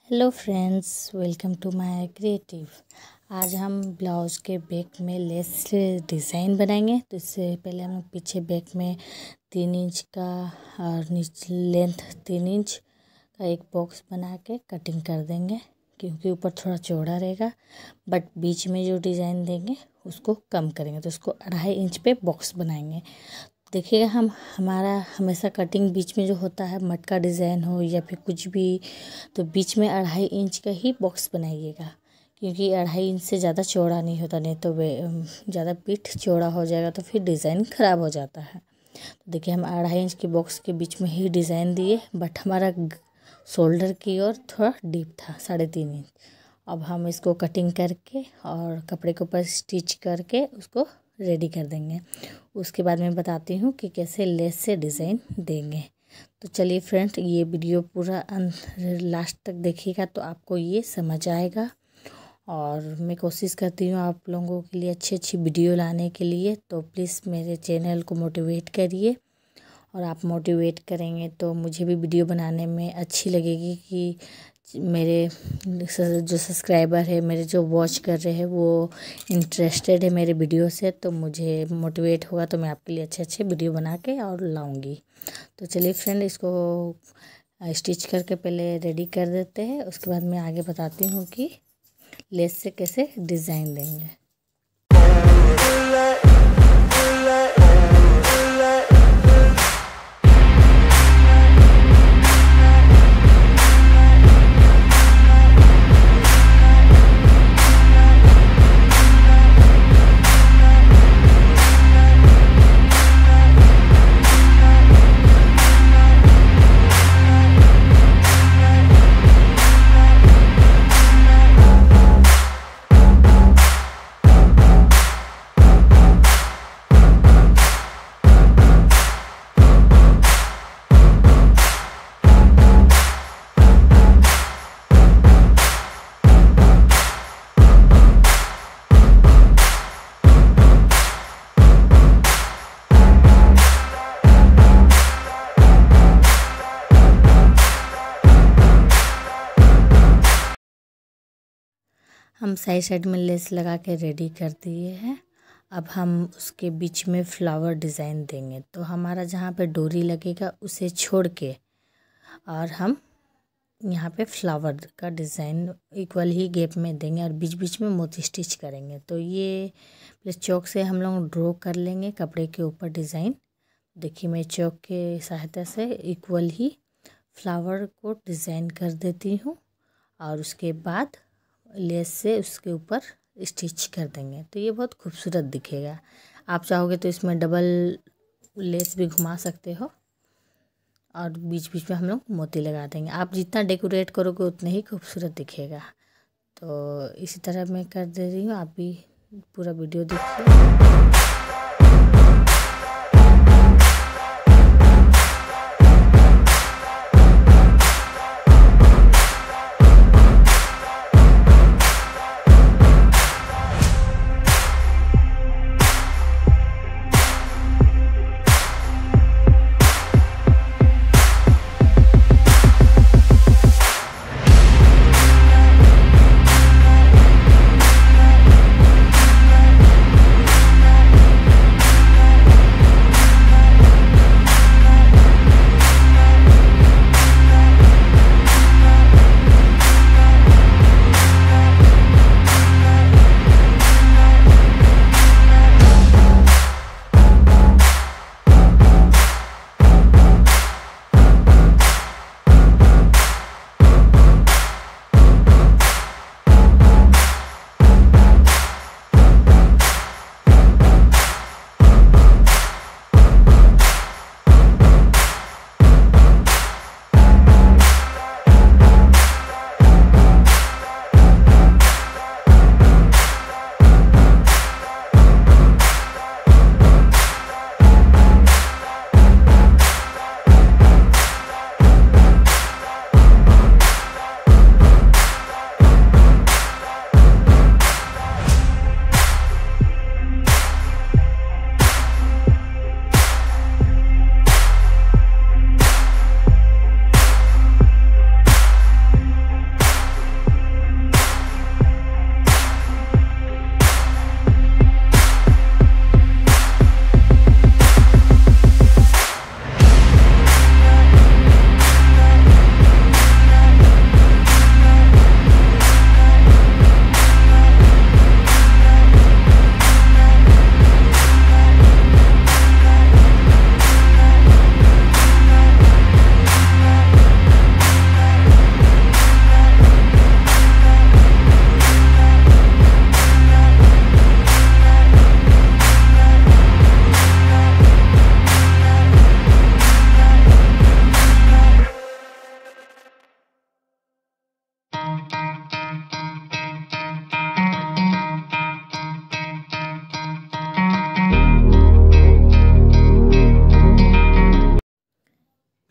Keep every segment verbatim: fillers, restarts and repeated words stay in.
Hello friends, welcome to my creative. आज हम blouse के बैक में लेस डिज़ाइन बनाएंगे। तो इससे पहले हम पीछे बैक में तीन इंच का और नीचे लेंथ तीन इंच का एक बॉक्स बना के कटिंग कर देंगे, क्योंकि ऊपर थोड़ा चौड़ा रहेगा बट बीच में जो डिज़ाइन देंगे उसको कम करेंगे। तो उसको अढ़ाई इंच पे बॉक्स बनाएंगे। देखिएगा, हम हमारा हमेशा कटिंग बीच में जो होता है, मटका डिज़ाइन हो या फिर कुछ भी, तो बीच में अढ़ाई इंच का ही बॉक्स बनाइएगा, क्योंकि अढ़ाई इंच से ज़्यादा चौड़ा नहीं होता, नहीं तो वे ज़्यादा पीठ चौड़ा हो जाएगा तो फिर डिज़ाइन ख़राब हो जाता है। तो देखिए, हम अढ़ाई इंच के बॉक्स के बीच में ही डिज़ाइन दिए, बट हमारा शोल्डर की ओर थोड़ा डीप था, साढ़े तीन इंच। अब हम इसको कटिंग करके और कपड़े के ऊपर स्टिच करके उसको रेडी कर देंगे। उसके बाद मैं बताती हूँ कि कैसे लेस से डिज़ाइन देंगे। तो चलिए फ्रेंड, ये वीडियो पूरा लास्ट तक देखिएगा तो आपको ये समझ आएगा। और मैं कोशिश करती हूँ आप लोगों के लिए अच्छी अच्छी वीडियो लाने के लिए। तो प्लीज़ मेरे चैनल को मोटिवेट करिए, और आप मोटिवेट करेंगे तो मुझे भी वीडियो बनाने में अच्छी लगेगी कि मेरे जो सब्सक्राइबर है, मेरे जो वॉच कर रहे हैं, वो इंटरेस्टेड है मेरे वीडियो से, तो मुझे मोटिवेट होगा तो मैं आपके लिए अच्छे अच्छे वीडियो बना के और लाऊंगी। तो चलिए फ्रेंड, इसको स्टिच करके पहले रेडी कर देते हैं। उसके बाद मैं आगे बताती हूँ कि लेस से कैसे डिज़ाइन देंगे। हम साइड साइड में लेस लगा के रेडी कर दिए हैं। अब हम उसके बीच में फ्लावर डिज़ाइन देंगे। तो हमारा जहाँ पे डोरी लगेगा उसे छोड़ के और हम यहाँ पे फ्लावर का डिज़ाइन इक्वल ही गैप में देंगे और बीच बीच में मोती स्टिच करेंगे। तो ये प्लस चौक से हम लोग ड्रॉ कर लेंगे कपड़े के ऊपर डिज़ाइन। देखिए, मैं चौक के सहायता से इक्वल ही फ्लावर को डिज़ाइन कर देती हूँ और उसके बाद लेस से उसके ऊपर स्टिच कर देंगे। तो ये बहुत खूबसूरत दिखेगा। आप चाहोगे तो इसमें डबल लेस भी घुमा सकते हो और बीच बीच में हम लोग मोती लगा देंगे। आप जितना डेकोरेट करोगे उतना ही खूबसूरत दिखेगा। तो इसी तरह मैं कर दे रही हूँ, आप भी पूरा वीडियो देखिए।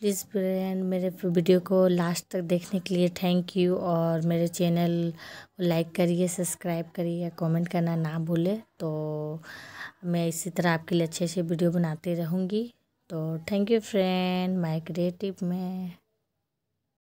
इस फ्रेंड मेरे वीडियो को लास्ट तक देखने के लिए थैंक यू। और मेरे चैनल को लाइक करिए, सब्सक्राइब करिए, कमेंट करना ना भूले। तो मैं इसी तरह आपके लिए अच्छे अच्छे वीडियो बनाती रहूँगी। तो thank you friend, my creative में।